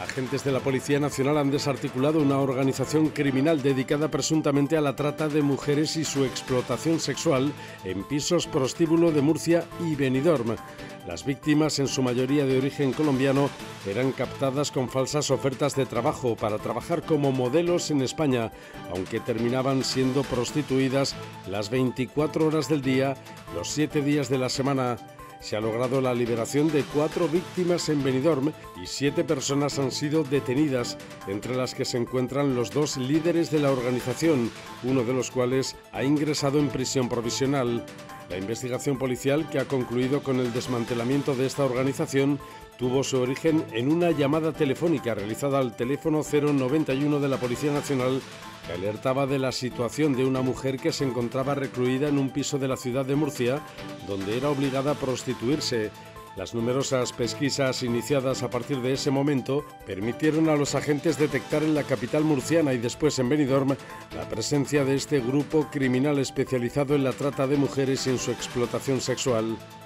Agentes de la Policía Nacional han desarticulado una organización criminal dedicada presuntamente a la trata de mujeres y su explotación sexual en pisos prostíbulo de Murcia y Benidorm. Las víctimas, en su mayoría de origen colombiano, eran captadas con falsas ofertas de trabajo para trabajar como modelos en España, aunque terminaban siendo prostituidas las 24 horas del día, los 7 días de la semana. Se ha logrado la liberación de 4 víctimas en Benidorm y 7 personas han sido detenidas, entre las que se encuentran los 2 líderes de la organización, uno de los cuales ha ingresado en prisión provisional. La investigación policial, que ha concluido con el desmantelamiento de esta organización, tuvo su origen en una llamada telefónica realizada al teléfono 091 de la Policía Nacional, que alertaba de la situación de una mujer que se encontraba recluida en un piso de la ciudad de Murcia, donde era obligada a prostituirse. Las numerosas pesquisas iniciadas a partir de ese momento permitieron a los agentes detectar en la capital murciana y después en Benidorm la presencia de este grupo criminal especializado en la trata de mujeres y en su explotación sexual.